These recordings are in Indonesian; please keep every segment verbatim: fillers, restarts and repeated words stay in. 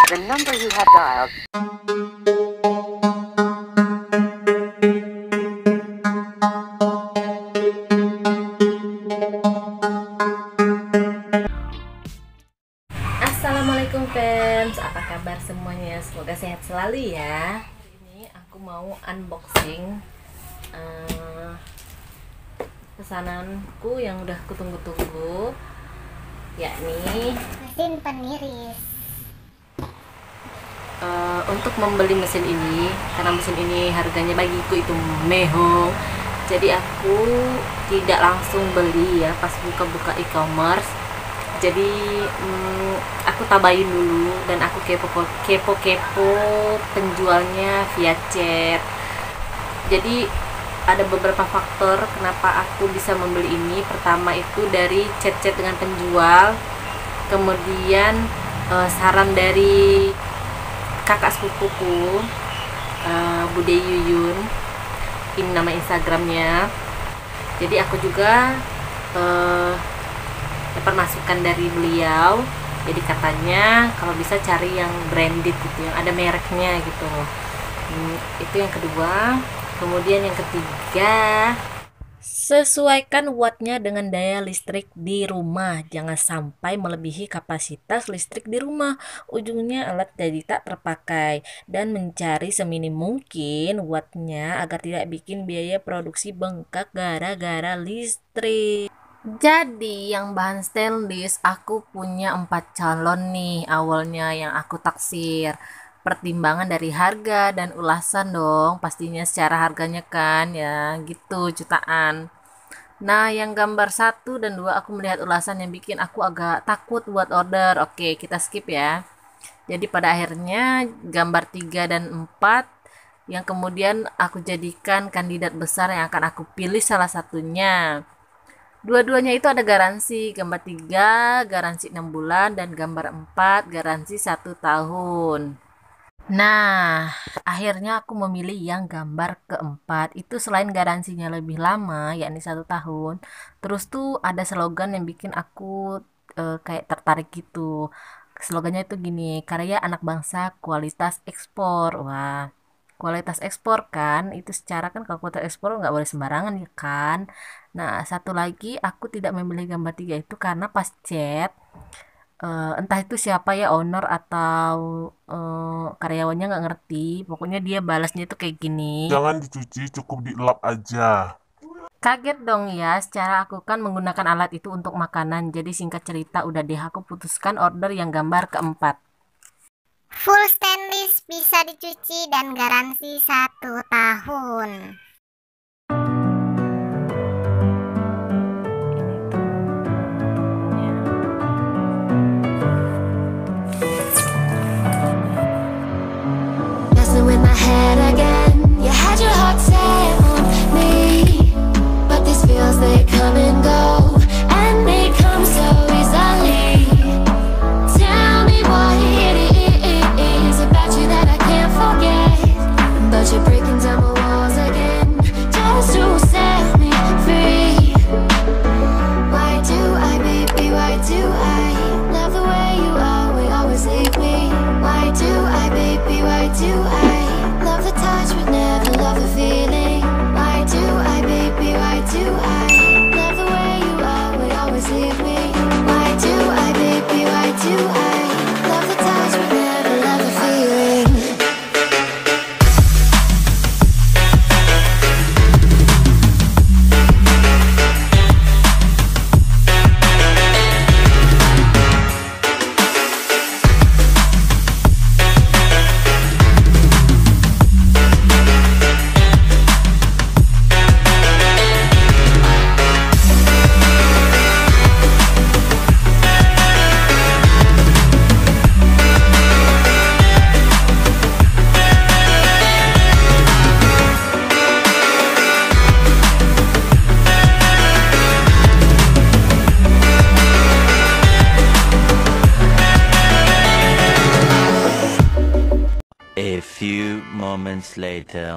The number you have dialed. Assalamualaikum fans, apa kabar semuanya? Semoga sehat selalu ya. Ini aku mau unboxing uh, pesananku yang udah kutunggu-tunggu, yakni mesin peniris. uh, untuk membeli mesin ini, karena mesin ini harganya bagiku itu mehong, jadi aku tidak langsung beli ya pas buka-buka e-commerce. Jadi hmm, aku tabayin dulu dan aku kepo kepo kepo penjualnya via chat. Jadi ada beberapa faktor kenapa aku bisa membeli ini. Pertama itu dari chat-chat dengan penjual, kemudian uh, saran dari kakak sepupuku, uh, Bude Yuyun, ini nama Instagramnya. Jadi aku juga uh, dapat masukan dari beliau. Jadi katanya kalau bisa cari yang branded gitu, yang ada mereknya gitu. Hmm, itu yang kedua. Kemudian yang ketiga, sesuaikan wattnya dengan daya listrik di rumah. Jangan sampai melebihi kapasitas listrik di rumah, ujungnya alat jadi tak terpakai. Dan mencari seminim mungkin wattnya agar tidak bikin biaya produksi bengkak gara-gara listrik. Jadi yang bahan stainless aku punya empat calon nih awalnya yang aku taksir. Pertimbangan dari harga dan ulasan dong, pastinya secara harganya kan ya gitu jutaan. Nah yang gambar satu dan dua aku melihat ulasan yang bikin aku agak takut buat order. Oke, kita skip ya. Jadi pada akhirnya gambar tiga dan empat yang kemudian aku jadikan kandidat besar yang akan aku pilih salah satunya. Dua-duanya itu ada garansi. Gambar tiga garansi enam bulan dan gambar empat garansi satu tahun. Nah, akhirnya aku memilih yang gambar keempat. Itu selain garansinya lebih lama, yakni satu tahun. Terus tuh ada slogan yang bikin aku eh, kayak tertarik gitu. Slogannya itu gini, karya anak bangsa, kualitas ekspor. Wah, kualitas ekspor kan, itu secara kan kalau kualitas ekspor nggak boleh sembarangan ya kan. Nah, satu lagi aku tidak memilih gambar tiga itu karena pas chat, eh, entah itu siapa ya, owner atau eh, karyawannya nggak ngerti, pokoknya dia balasnya itu kayak gini. Jangan dicuci, cukup dielap aja. Kaget dong ya, secara aku kan menggunakan alat itu untuk makanan, jadi singkat cerita udah deh aku putuskan order yang gambar keempat. Full stainless, bisa dicuci dan garansi satu tahun. Messing with my head again. You had your heart set on me, but these feels they come and go, and they come so easily. Tell me what it is about you that I can't forget, but you're breaking down my walls again just to set me free. Why do I, baby, why do I love the way you are, we always leave me? Why do I, baby, why do I love the touch but never love the feeling? Why do I, baby, why do I love the way you are, we always leave me? Why do I, baby, why do I love the touch but never love the feeling? A few moments later.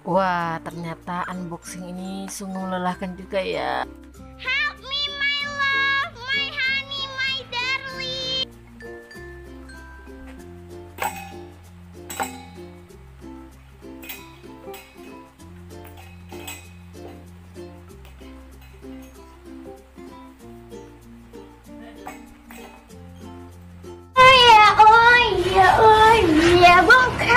Wah, ternyata unboxing ini sungguh melelahkan juga ya. Help me my love, my honey, my darling. Oh ya, oh ya, oh ya, bukan.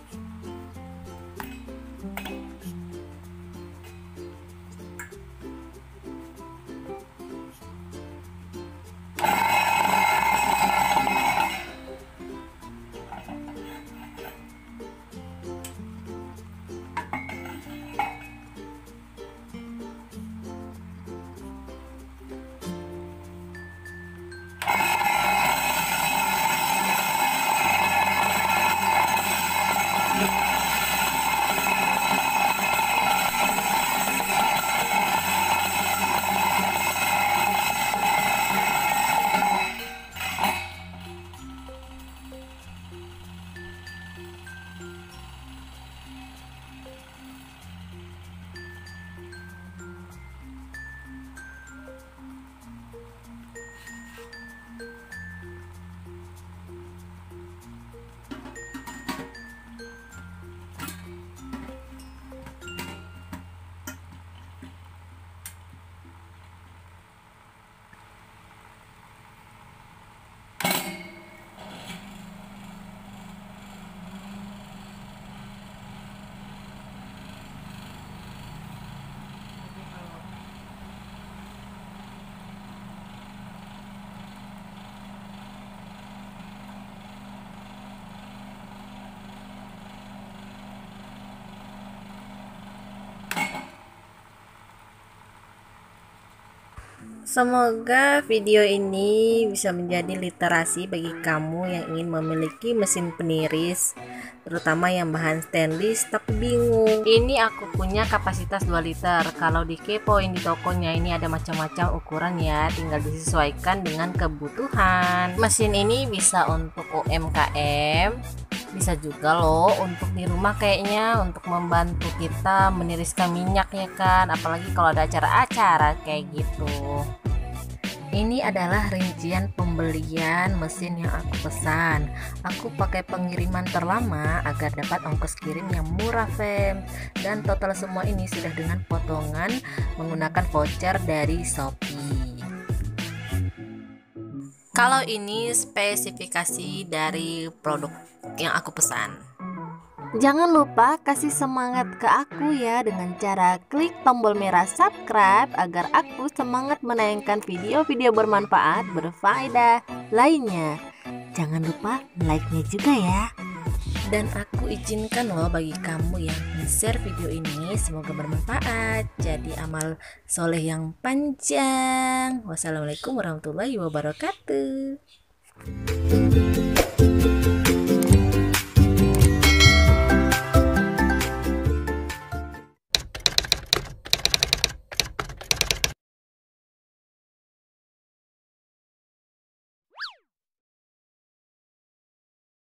Semoga video ini bisa menjadi literasi bagi kamu yang ingin memiliki mesin peniris, terutama yang bahan stainless tapi bingung. Ini aku punya kapasitas dua liter. Kalau dikepoin di tokonya ini ada macam-macam ukuran ya, tinggal disesuaikan dengan kebutuhan. Mesin ini bisa untuk U M K M, bisa juga loh untuk di rumah kayaknya, untuk membantu kita meniriskan minyak ya kan, apalagi kalau ada acara-acara kayak gitu. Ini adalah rincian pembelian mesin yang aku pesan. Aku pakai pengiriman terlama agar dapat ongkos kirim yang murah fam. Dan total semua ini sudah dengan potongan menggunakan voucher dari Shopee. Kalau ini spesifikasi dari produk yang aku pesan. Jangan lupa kasih semangat ke aku ya dengan cara klik tombol merah subscribe agar aku semangat menayangkan video-video bermanfaat berfaedah lainnya. Jangan lupa like-nya juga ya. Dan aku izinkan loh bagi kamu yang share video ini, semoga bermanfaat, jadi amal soleh yang panjang. Wassalamualaikum warahmatullahi wabarakatuh.